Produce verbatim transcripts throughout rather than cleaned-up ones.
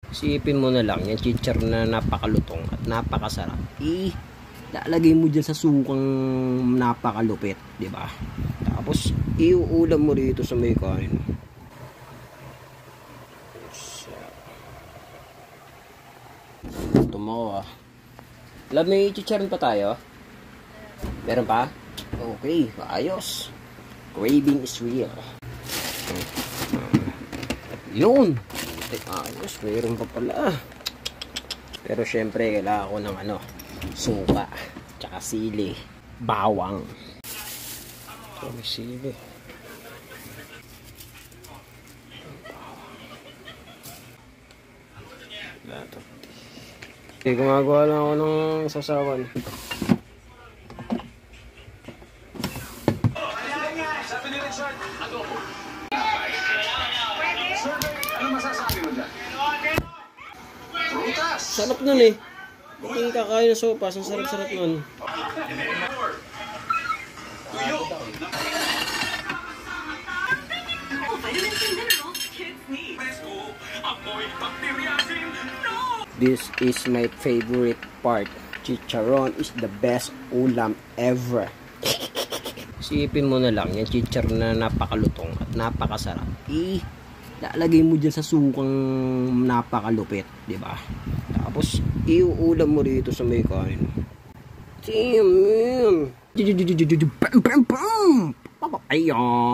Isipin mo na lang, yung chichar na napakalutong at napakasarap. Eh, lalagay mo dyan sa sukang napakalupit, di ba? Tapos, iuulam mo rito sa may kain. Tumawa. Alam, may chicharon pa tayo? Meron pa? Okay, ayos. Craving is real. Yun! Ayos, meron pa pala. Pero syempre, kailangan ko ng ano, suka, tsaka sili, bawang. So, may sili. Bawang. Okay, gumagawa lang ako ng sasawan. Sabi ni Richard, adobo. Sir, ano masasabi mo dyan? Prutas! Sarap nun eh. Hindi kakain ng sopas, ang sarap-sarap nun. Tuyo! This is my favorite part. Chicharon is the best ulam ever. Isipin mo na lang, yung chichar na napakalutong at napakasarap. Eh, lalagay mo dyan sa sukang napakalupit, di ba? Tapos, iuulam mo rito sa may kain. Damn, man. Bam, bam, bam. Papapaya.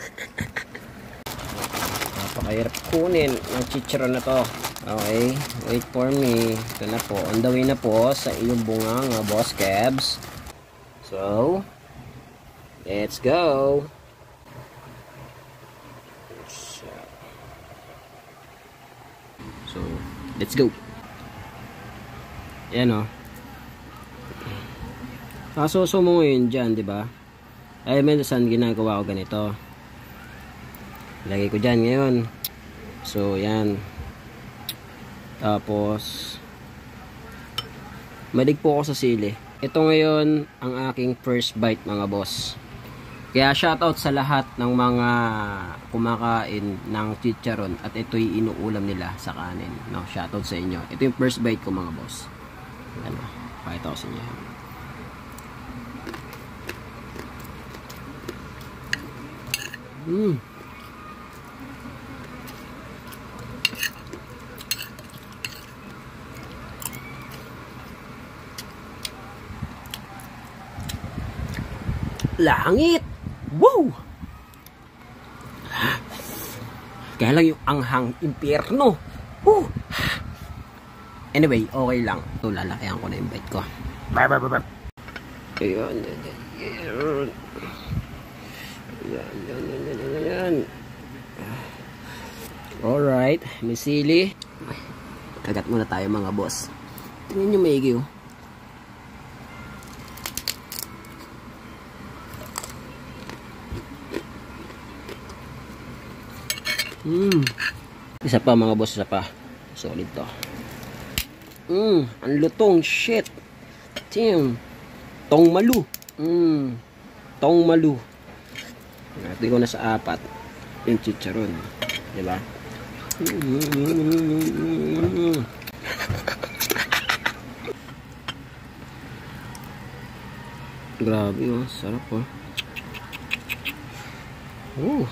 Napakahirap kunin ang chicharon na to. Okay, wait for me. Ito na po, on the way na po sa iyong bunganga, Boss Kebs. So, let's go. So, let's go. Ayan o. Kasoso mo ngayon dyan, di ba? Ay, minsan ginagawa ko ganito. Lagay ko dyan ngayon. So, yan. Tapos, malig po ako sa sili. Ito ngayon ang aking first bite, mga boss. Kaya shoutout sa lahat ng mga kumakain ng chicharon at ito'y inuulam nila sa kanin. No, shoutout sa inyo. Ito yung first bite ko, mga boss. Ano, pakita ko sa inyo. Mmm. Langit! Wow! Kaya lang yung anghang impyerno. Woo! Anyway, okay lang. Ito, lalakihan ko na yung bite ko. Ayan, ayan, ayan. Ayan, ayan, ayan, ayan. Alright, may sili. Kagat muna tayo, mga boss. Tingnan nyo maigi, oh. Mm. Isa pa, mga boss, isa pa. Solid to. Mm, ang lutong, shit. Damn. Tong malu. Mm. Tong malu. Natin ko na sa apat. Yung chicharon. Diba? Mm. Grabe, oh. Sarap, oh. Oh.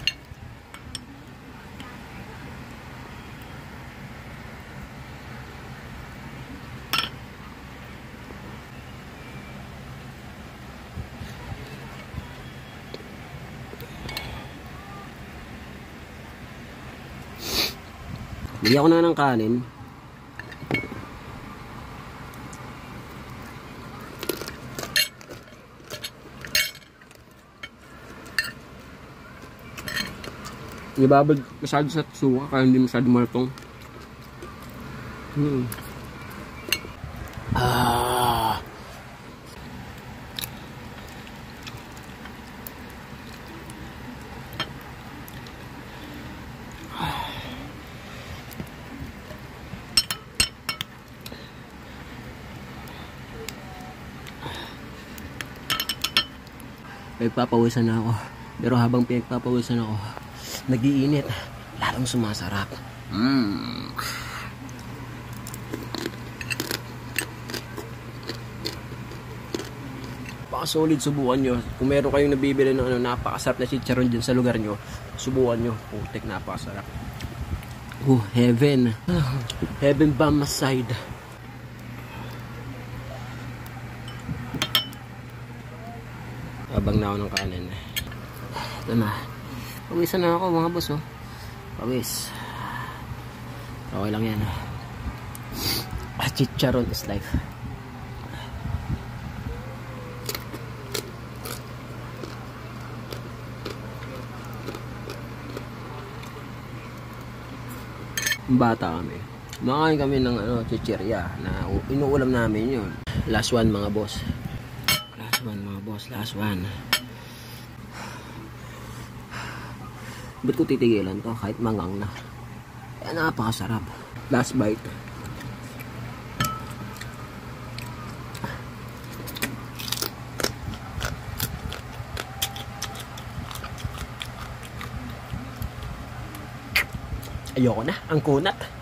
Bili ako na ng kanin. Ibabad masyado sa suka kaya hindi masyado malatong. Hmm. Ah. Pinagpapawisan na ako. Pero habang pinagpapawisan ako, nag-iinit. Lalong sumasarap. Mm. napaka-solid, subukan nyo. Kung meron kayong nabibili ng ano, napakasarap na chicharon dyan sa lugar nyo, subukan nyo. Putik, napakasarap. Oh, heaven. Heaven by my side. Abang na ako ng kanin. Ito na. Pawisan na ako mga boss, oh. Pawis. Okay lang yan. Chicharon is life. Bata kami. Makain kami ng ano, chichirya na inuulam namin yun. Last one mga boss. Last one mga boss. Last one. Ba't ko titigilan to kahit mangang na? Kaya napakasarap. Last bite. Ayoko na. Ang kunat.